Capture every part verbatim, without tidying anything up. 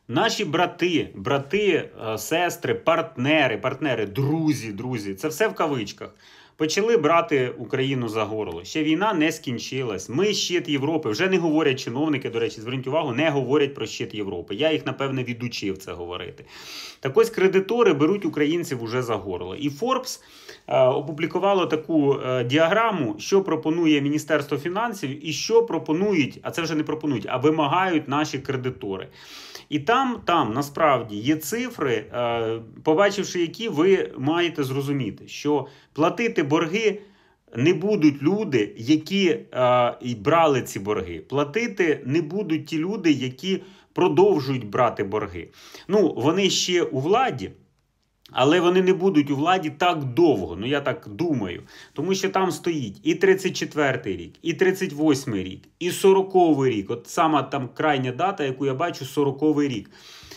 Наші брати, брати, сестри, партнери, партнери, друзі, друзі, це все в кавичках, почали брати Україну за горло. Ще війна не скінчилась. Ми щит Європи. Вже не говорять чиновники, до речі, зверніть увагу, не говорять про щит Європи. Я їх, напевне, відучив це говорити. Так ось кредитори беруть українців уже за горло. І Forbes е, опублікувало таку е, діаграму, що пропонує Міністерство фінансів і що пропонують, а це вже не пропонують, а вимагають наші кредитори. І там, там, насправді, є цифри, е, побачивши які, ви маєте зрозуміти, що платити борги не будуть люди, які е, і брали ці борги. Платити не будуть ті люди, які продовжують брати борги. Ну, вони ще у владі, але вони не будуть у владі так довго, ну я так думаю. Тому що там стоїть і тридцять четвертий рік, і тридцять восьмий рік, і сороковий рік. От сама там крайня дата, яку я бачу, сороковий рік.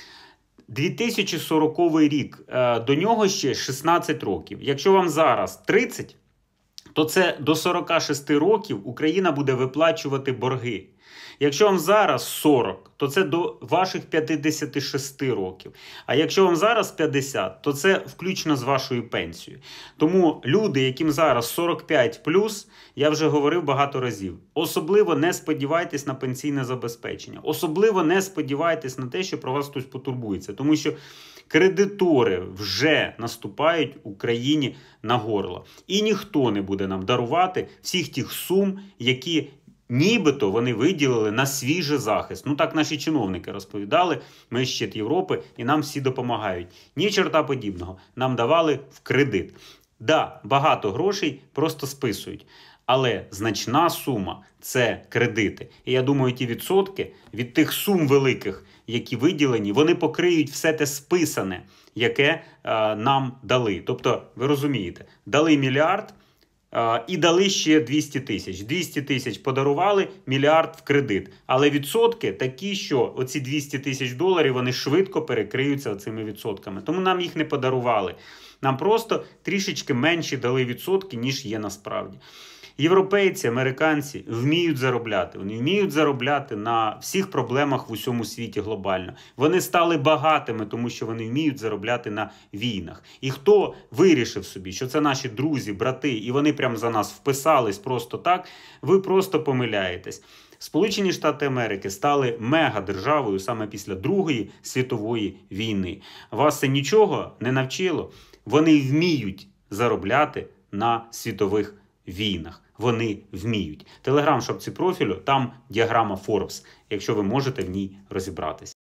дві тисячі сороковий рік, до нього ще шістнадцять років. Якщо вам зараз тридцять, то це до сорока шести років Україна буде виплачувати борги. Якщо вам зараз сорок, то це до ваших п'ятдесяти шести років. А якщо вам зараз п'ятдесят, то це включно з вашою пенсією. Тому люди, яким зараз сорок п'ять плюс, я вже говорив багато разів, особливо не сподівайтесь на пенсійне забезпечення. Особливо не сподівайтесь на те, що про вас хтось потурбується. Тому що кредитори вже наступають Україні на горло. І ніхто не буде нам дарувати всіх тих сум, які нібито вони виділили на свіжий захист. Ну так наші чиновники розповідали, ми щит Європи і нам всі допомагають. Ні чорта подібного, нам давали в кредит. Да, багато грошей просто списують, але значна сума – це кредити. І я думаю, ті відсотки від тих сум великих, які виділені, вони покриють все те списане, яке е, нам дали. Тобто, ви розумієте, дали мільярд, і дали ще двісті тисяч. двісті тисяч подарували, мільярд в кредит. Але відсотки такі, що оці двісті тисяч доларів, вони швидко перекриються цими відсотками. Тому нам їх не подарували. Нам просто трішечки менші дали відсотки, ніж є насправді. Європейці, американці вміють заробляти. Вони вміють заробляти на всіх проблемах в усьому світі глобально. Вони стали багатими, тому що вони вміють заробляти на війнах. І хто вирішив собі, що це наші друзі, брати, і вони прямо за нас вписались просто так, ви просто помиляєтесь. Сполучені Штати Америки стали мегадержавою саме після Другої світової війни. Вас це нічого не навчило? Вони вміють заробляти на світових війнах. Вони вміють. Телеграм в шапці профілю, там діаграма Forbes, якщо ви можете в ній розібратись.